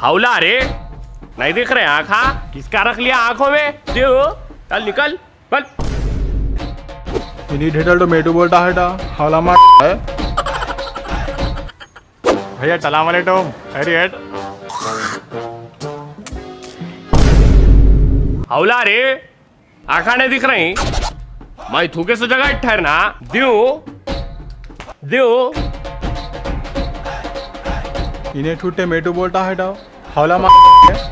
हौला रे, नहीं दिख रहे आँखा? किसका रख लिया आँखों में? चल निकल बल। इन्हीं ढेटल तो मेटू बोलता है डा हौला मार है भैया चला वाले टोम अरे हेड हौला रे, आँखा नहीं दिख रही? मैं थूके से जगह ठहरना दियो इन्हें छूटे मेटू बोलता है डा हौला मार है।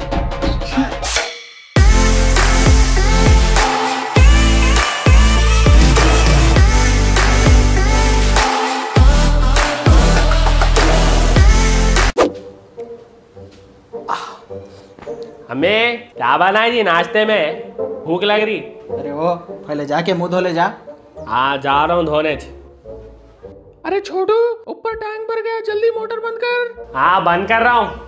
हमें क्या बनाई जी नाश्ते में? भूख लग रही। अरे वो पहले जाके मुंह धो ले जा। हाँ जा रहा हूँ धोने। अरे छोटू ऊपर टैंक भर गया, जल्दी मोटर बंद कर। हाँ बंद कर रहा हूँ।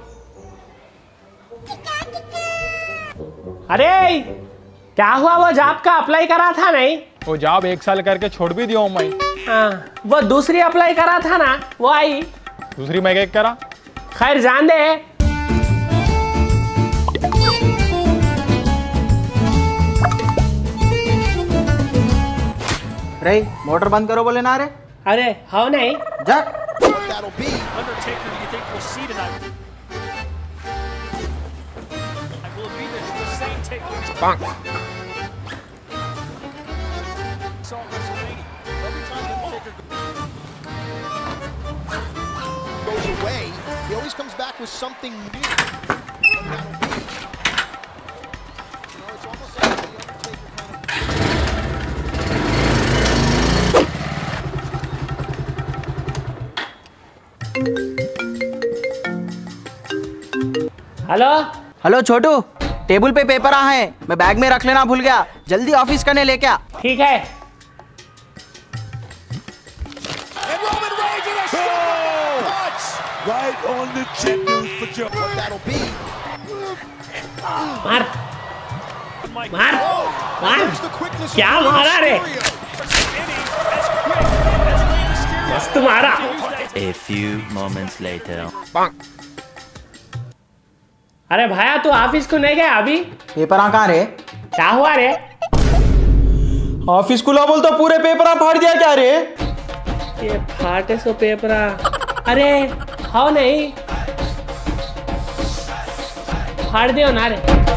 अरे क्या हुआ, वो जॉब का अप्लाई करा था नहीं? वो जॉब 1 साल करके छोड़ भी दिया हूँ मैं। हाँ वो दूसरी अप्लाई करा था ना, वो आई? दूसरी मैं क्या करा? खैर जान दे। रे मोटर बंद करो बोले ना रे। अरे हाँ नहीं जा। Goes away. He always comes back with something new. It's almost like the Undertaker hello hello Chhotu, table पे पेपर आ है, मैं बैग में रख लेना भूल गया, जल्दी ऑफिस करने लेके आ। ठीक है। right on the chin for Joe. What that'll be? मार मार मार, There's the quickness. क्या मारा रे? मस्त मारा। A few moments later. अरे भाया तू ऑफिस को नहीं गया अभी? पेपर आ कहाँ रे? क्या हुआ रे? ऑफिस खुला बोलता पूरे पेपर फाड़ दिया क्या रे? ये फाटे सो पेपरा। अरे हाँ नहीं, फाड़ दियो ना रे।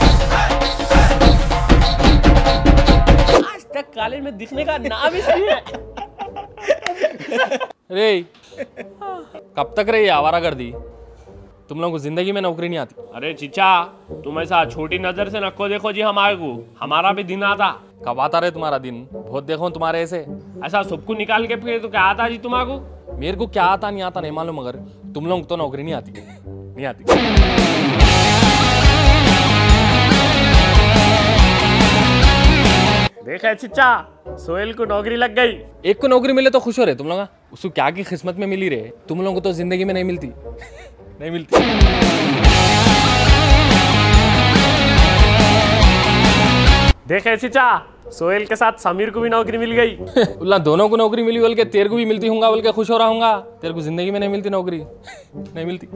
आज तक कॉलेज में दिखने का नाम ही सही है। रे कब तक रही आवारागर्दी? तुम लोगों को जिंदगी में नौकरी नहीं आती। अरे चिचा तुम ऐसा छोटी नजर से नको देखो जी, हमारे को हमारा भी दिन आता। कब आता रहे तुम्हारा दिन? बहुत देखो तुम्हारे ऐसे। ऐसा सबको निकाल के फिर तो क्या आता जी तुम्हारे को? मेरे को क्या आता नहीं आता नहीं मालूम, मगर तुम लोग तो नौकरी नहीं आती, नहीं आती। देखा चिचा, सोहेल को नौकरी लग गई। एक को नौकरी मिले तो खुश हो रहे तुम लोग, उसको क्या की किस्मत में मिली रहे, तुम लोगों को तो जिंदगी में नहीं मिलती। नहीं मिलती। देखे चिचा, सोहेल के साथ समीर को भी नौकरी मिल गई। उल्ला दोनों को नौकरी मिली बोल के तेरे को भी मिलती होगा बोल के खुश हो रहा हूँ। तेरे को जिंदगी में नहीं मिलती नौकरी, नहीं मिलती।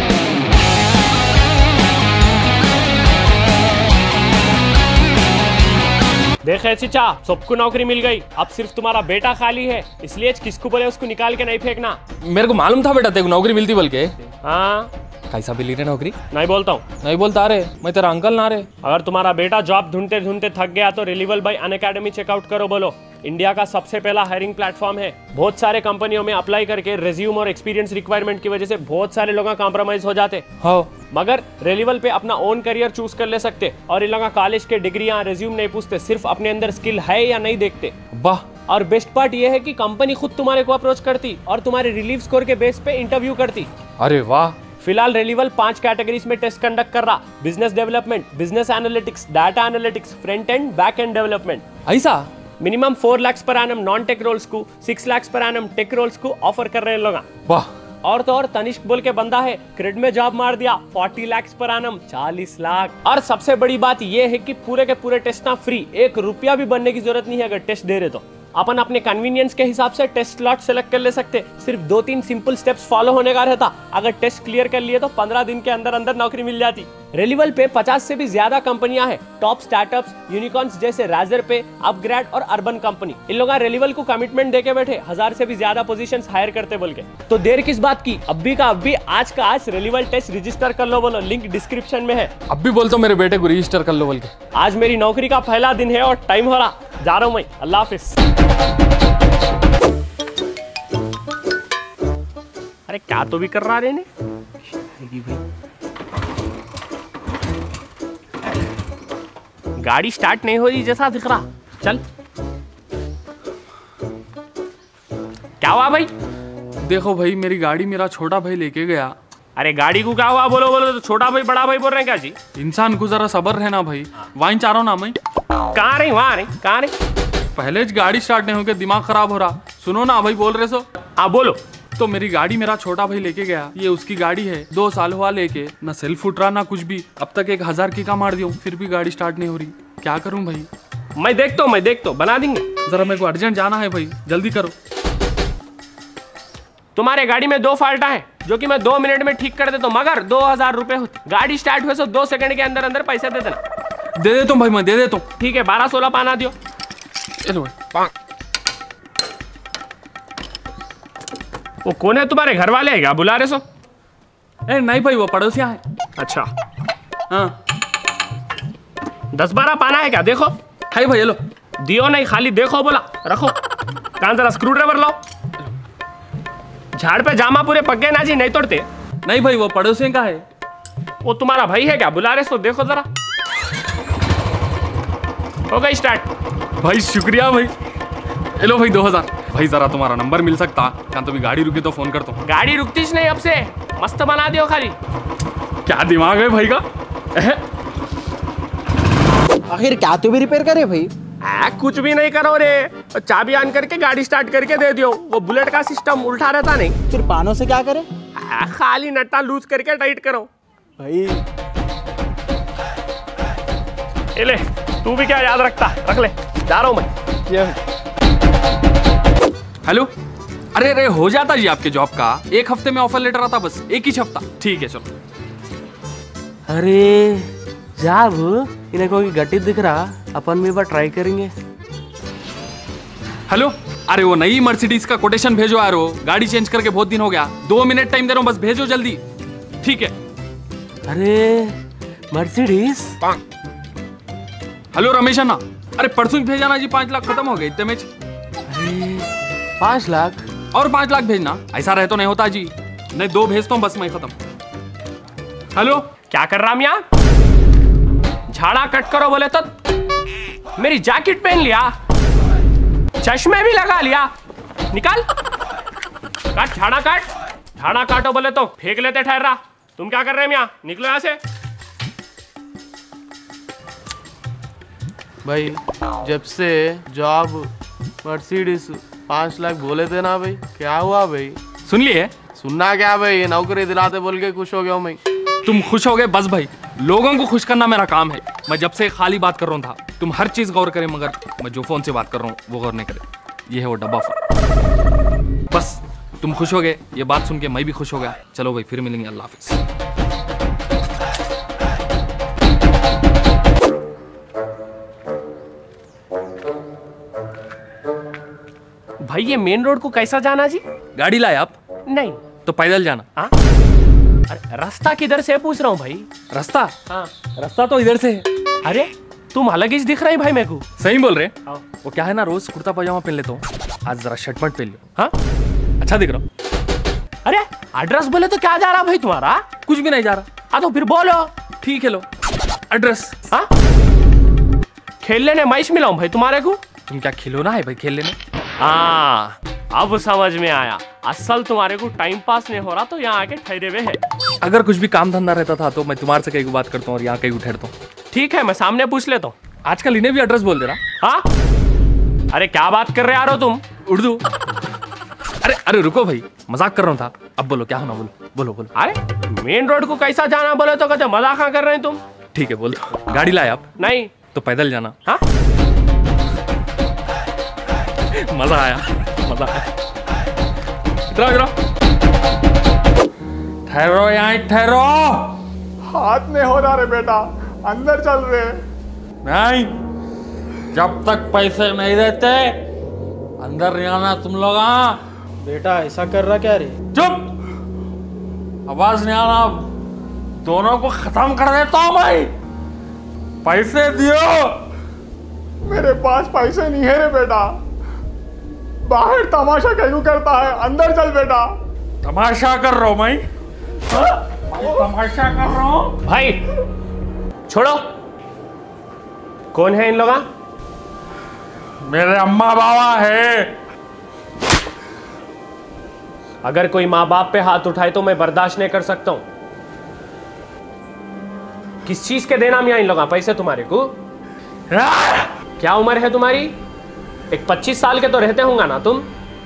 देखे चिचा, सबको नौकरी मिल गई, अब सिर्फ तुम्हारा बेटा खाली है, इसलिए किसको बोले उसको निकाल के नहीं फेंकना। मेरे को मालूम था बेटा तेरे को नौकरी मिलती बोल के। हाँ कैसा मिली रे नौकरी? नहीं बोलता हूँ। नहीं बोलता रे, मैं तेरा अंकल ना रे। अगर तुम्हारा बेटा जॉब ढूंढते ढूंढते थक गया तो रिलीवल बाय अनअकैडमी चेकआउट करो। बोलो इंडिया का सबसे पहला हायरिंग प्लेटफॉर्म है। बहुत सारे कंपनियों में अप्लाई करके रिज्यूम और एक्सपीरियंस रिक्वायरमेंट की वजह से बहुत सारे लोग कॉम्प्रोमाइज हो जाते। हाँ मगर रेलिवल पे अपना ओन करियर चूज कर ले सकते और इन लोगों कॉलेज के डिग्री या रिज्यूम नहीं पूछते, सिर्फ अपने अंदर स्किल है या नहीं देखते। वाह। और बेस्ट पार्ट ये है कि कंपनी खुद तुम्हारे को अप्रोच करती और तुम्हारे रिलीव स्कोर के बेस पे इंटरव्यू करती। अरे वाह। फिलहाल रेलिवल 5 कैटेगरीज में टेस्ट कंडक्ट कर रहा। Business development, business analytics, data analytics, front end back end development. ऐसा minimum 4 lakh per annum non tech roles को, 6 lakh per annum tech roles को ऑफर कर रहे हैं लोग। वाह। और तो और तनिष्क बोल के बंदा है, क्रेड में जॉब मार दिया, 40 लाख पर एनम, 40 लाख। और सबसे बड़ी बात ये है कि पूरे के पूरे टेस्ट ना फ्री, 1 रुपया भी बनने की जरूरत नहीं है अगर टेस्ट दे रहे तो। अपन अपने कन्वीनियंस के हिसाब से टेस्ट स्लॉट सेलेक्ट कर ले सकते। सिर्फ 2-3 सिंपल स्टेप्स फॉलो होने का रहता। अगर टेस्ट क्लियर कर लिए तो 15 दिन के अंदर अंदर नौकरी मिल जाती। रेलिवल पे 50 से भी ज्यादा कंपनियां हैं। टॉप स्टार्टअप्स, यूनिकॉर्न्स जैसे राजर पे, अपग्रेड और अर्बन कंपनी, इन लोग रेलिवल को कमिटमेंट देके बैठे 1000 से भी ज्यादा पोजीशंस हायर करते बोल के। तो देर किस बात की, अभी का अभी, आज का आज रेलिवल टेस्ट रजिस्टर कर लो बोलो, लिंक डिस्क्रिप्शन में है। अब भी बोलता हूँ मेरे बेटे को रजिस्टर कर लो बोल के। आज मेरी नौकरी का पहला दिन है और टाइम हो रहा, जा रहा हूं मैं। अल्लाह हाफिज। अरे क्या तो भी कर रहा रे ने? गाड़ी स्टार्ट नहीं हो रही जैसा दिख रहा। चल, क्या हुआ भाई? देखो भाई, मेरी गाड़ी मेरा छोटा भाई लेके गया। अरे गाड़ी को क्या हुआ? बोलो बोलो। तो छोटा भाई बड़ा भाई बोल रहे हैं क्या जी? इंसान को जरा सबर रहना भाई। वाइन चाह रहा हूं ना मैं। कहाँ रही? वहाँ रही? कहाँ रही? पहले गाड़ी स्टार्ट नहीं होकर दिमाग खराब हो रहा। सुनो ना भाई, बोल रहे सो। हाँ बोलो। तो मेरी गाड़ी मेरा छोटा भाई लेके गया। ये उसकी गाड़ी है, 2 साल हुआ लेके, ना सेल्फ उठ रहा ना कुछ भी। अब तक 1000 की का मार दिया, फिर भी गाड़ी स्टार्ट नहीं हो रही। क्या करूं भाई? मैं देखता हूँ बना देंगे। जरा मेरे को अर्जेंट जाना है भाई, जल्दी करो। तुम्हारे गाड़ी में 2 फाल्टा है जो कि मैं 2 मिनट में ठीक कर देता हूँ, मगर 2000 रुपए होते। गाड़ी स्टार्ट हुए तो 2 सेकंड के अंदर अंदर पैसे दे देना। दे देता हूँ भाई, मैं दे देता हूँ। ठीक है, 12-16 पाना दियो। चलो भाई। वो कौन है? तुम्हारे घर वाले है क्या बुला रहे सो? नहीं भाई, वो पड़ोसियाँ हैं। अच्छा हाँ, 10-12 पाना है क्या? देखो। हाय भाई, लो। दियो नहीं, खाली देखो बोला। रखो। कहाँ जरा स्क्रू ड्राइवर लाओ। झाड़ पे जामा पूरे पक गए ना जी, नहीं तोड़ते। नहीं भाई, वो पड़ोसियों का है। वो तुम्हारा भाई है क्या बुला रहे सो? देखो जरा। हो गई स्टार्ट। भाई शुक्रिया भाई। हेलो भाई, 2000। भाई जरा तुम्हारा नंबर मिल सकता? क्या तो भी गाड़ी रुकी तो फोन करता हूँ। गाड़ी रुकतीच नहीं अब से, मस्त बना दियो खाली। क्या दिमाग है भाई का। आखिर क्या तू भी रिपेयर करे भाई? कुछ भी नहीं करो रे, चाबी ऑन करके गाड़ी स्टार्ट करके दे दियो। वो बुलेट का सिस्टम उल्टा रहता नहीं। फिर पानों से क्या करे खाली नट्टा लूज करके टाइट करो भाई? ले, तू भी क्या याद रखता? रख ले, जा रहा हूं मैं। हेलो। अरे अरे, हो जाता जी आपके जॉब का। 1 हफ्ते में ऑफर लेटर आता, बस 1 ही हफ्ता। ठीक है चलो। अरे जाब इन्हें कोई गट्टी दिख रहा, अपन भी बार ट्राई करेंगे। हेलो। अरे वो नई मर्सिडीज का कोटेशन भेजो यार। वो गाड़ी चेंज करके बहुत दिन हो गया। 2 मिनट टाइम दे रहा हूँ, बस भेजो जल्दी। ठीक है। अरे मर्सिडीज। हेलो रमेश अन्ना। अरे परसों भेजा ना जी, 5 लाख खत्म हो गए इतने में। अरे 5 लाख और 5 लाख भेजना। ऐसा रहे तो नहीं होता जी। नहीं, 2 भेजता हूँ बस, मैं खत्म। हेलो। क्या कर रहा मियाँ? झाड़ा कट करो बोले तो मेरी जैकेट पहन लिया, चश्मे भी लगा लिया। निकाल, काट, झाड़ा काट। झाड़ा काटो बोले तो फेंक लेते ठहरा। तुम क्या कर रहे हैं मियाँ? निकलो यहाँ से। भाई जब से जॉब मर्सिडीज 5 लाख बोले थे ना भाई, क्या हुआ भाई? सुन लिए? सुनना क्या भाई, नौकरी दिलाते बोल के खुश हो गया हूँ मैं। तुम खुश हो गए बस भाई। लोगों को खुश करना मेरा काम है। मैं जब से खाली बात कर रहा था। तुम हर चीज गौर करें, मगर मैं जो फोन से बात कर रहा हूँ वो गौर नहीं करे। ये है वो डब्बा फोन। बस तुम खुश हो गए, ये बात सुन के मैं भी खुश हो गया। चलो भाई, फिर मिलेंगे। अल्लाह हाफिज। भाई ये मेन रोड को कैसा जाना जी? गाड़ी लाए आप? नहीं तो पैदल जाना। हाँ? अरे रास्ता किधर से पूछ रहा हूँ भाई। रास्ता? हाँ। रास्ता तो इधर से है। अरे तुम अलग ही दिख रहे हैं भाई मेरे को। सही बोल रहे। हाँ। वो क्या है ना, रोज कुर्ता पजामा पहन लेता हूँ, आज जरा शर्ट पैंट पहन लो। हाँ? अच्छा दिख रहा हूँ। अरे एड्रेस बोले तो क्या जा रहा भाई तुम्हारा? कुछ भी नहीं जा रहा। हाँ तो फिर बोलो। ठीक है लो एड्रेस। हाँ? खेलने ने मैच मिलाऊं भाई तुम्हारे को? तुम क्या खिलौना है भाई खेलने में? हाँ अब समझ में आया। असल तुम्हारे को टाइम पास नहीं हो रहा तो यहाँ आके ठहरे हुए है। अगर कुछ भी काम धंधा रहता था तो मैं तुम्हारे से कहीं को बात करता हूँ और यहाँ कहीं ठहरता हूँ। ठीक है, मैं सामने पूछ लेता हूँ। आजकल इन्हें भी एड्रेस बोल दे रहा। हाँ? अरे क्या बात कर रहे यारो तुम? उर्दू। अरे अरे रुको भाई, मजाक कर रहा था। अब बोलो क्या होना, बोलो बोलो बोलो। अरे मेन रोड को कैसा जाना बोले तो कहते मजाक कर रहे हैं तुम। ठीक है बोल दो। गाड़ी लाए आप? नहीं तो पैदल जाना। हाँ? मजा आया, मजा आया। इधर इधर ठहरो, यहाँ ठहरो। हाथ नहीं हो रहा रे बेटा, अंदर चल रहे। नहीं, जब तक पैसे नहीं देते अंदर नहीं आना तुम लोग। बेटा ऐसा कर रहा क्या रे? चुप, आवाज नहीं आना, दोनों को खत्म कर देता हूं भाई। पैसे दियो। मेरे पास पैसे नहीं है रे बेटा, बाहर तमाशा क्यों करता है, अंदर चल बेटा। तमाशा कर रहा हूं मैं, तमाशा कर रहा हूं भाई छोड़ो। कौन है इन लोग? मेरे अम्मा बाबा है। अगर कोई माँ बाप पे हाथ उठाए तो मैं बर्दाश्त नहीं कर सकता हूं। किस चीज के देना मियां इन लोग पैसे तुम्हारे को? क्या उम्र है तुम्हारी? एक 25 साल के तो रहते होंगे ना तुम।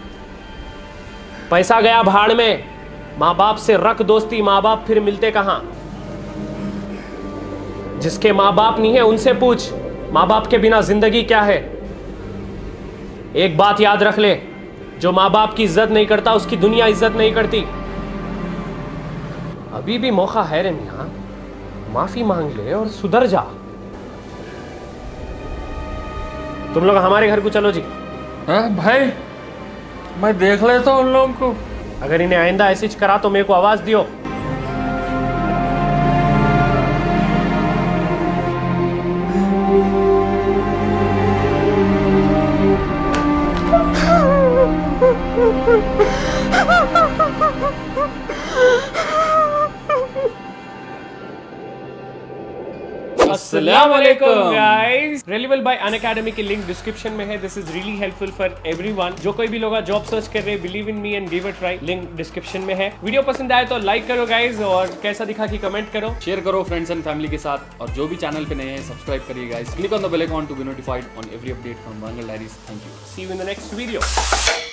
पैसा गया भाड़ में, माँ बाप से रख दोस्ती, माँ बाप फिर मिलते कहां? जिसके माँ बाप नहीं है उनसे पूछ, माँ बाप के बिना जिंदगी क्या है। एक बात याद रख ले, जो माँ बाप की इज्जत नहीं करता उसकी दुनिया इज्जत नहीं करती। अभी भी मौका है रे मियां, माफी मांग ले और सुधर जा। तुम लोग हमारे घर को चलो जी। भाई मैं देख लेता हूं उन लोगों को। अगर इन्हें आइंदा ऐसी करा तो मेरे को आवाज दियो। अस्सलामुअलैकुम गाइस। रेलेबल बाय अनअकैडमी की लिंक डिस्क्रिप्शन में है। This is really helpful for everyone. जो कोई भी लोग जॉब सर्च कर रहे हैं, believe in me and give it try, link description में है। वीडियो पसंद आए तो लाइक करो गाइस, और कैसा दिखा कि कमेंट करो, शेयर करो फ्रेंड्स एंड फैमिली के साथ, और जो भी चैनल पे नए हैं सब्सक्राइब करिए guys. Click on the bell icon to be notified on every update from Warangal diaries. Thank you. See you in the next video.